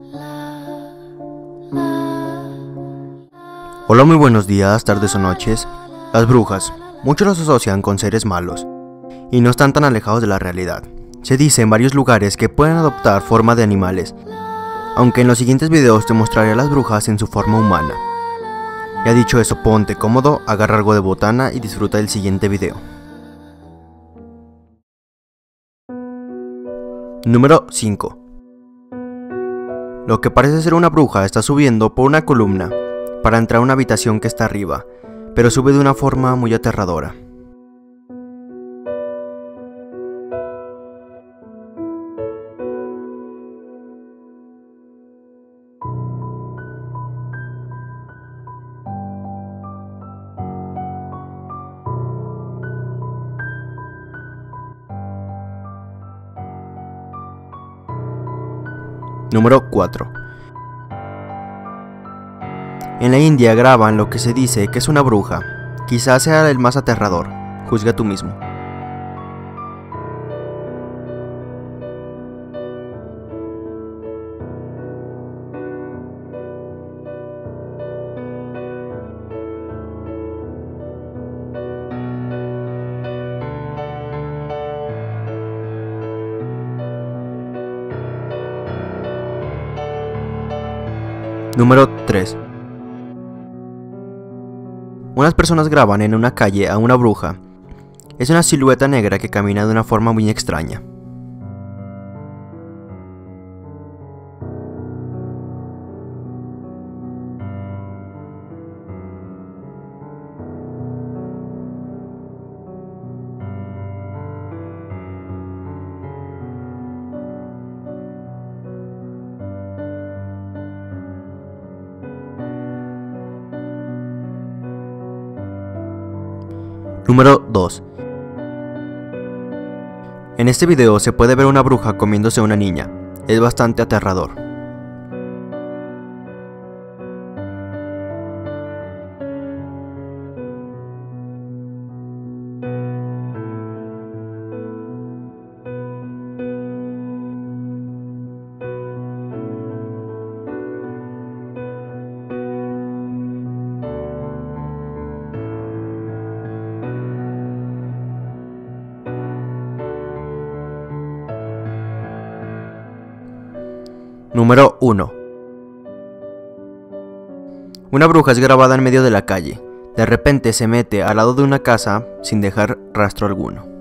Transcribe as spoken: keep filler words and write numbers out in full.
Hola, muy buenos días, tardes o noches. Las brujas, muchos los asocian con seres malos, y no están tan alejados de la realidad. Se dice en varios lugares que pueden adoptar forma de animales, aunque en los siguientes videos te mostraré a las brujas en su forma humana. Ya dicho eso, ponte cómodo, agarra algo de botana y disfruta del siguiente video. Número cinco. Lo que parece ser una bruja está subiendo por una columna para entrar a una habitación que está arriba, pero sube de una forma muy aterradora. Número cuatro. En la India graban lo que se dice que es una bruja. Quizás sea el más aterrador. Juzga tú mismo. Número tres. Unas personas graban en una calle a una bruja. Es una silueta negra que camina de una forma muy extraña. Número dos. En este video se puede ver una bruja comiéndose a una niña. Es bastante aterrador. Número uno. Una bruja es grabada en medio de la calle. De repente se mete al lado de una casa sin dejar rastro alguno.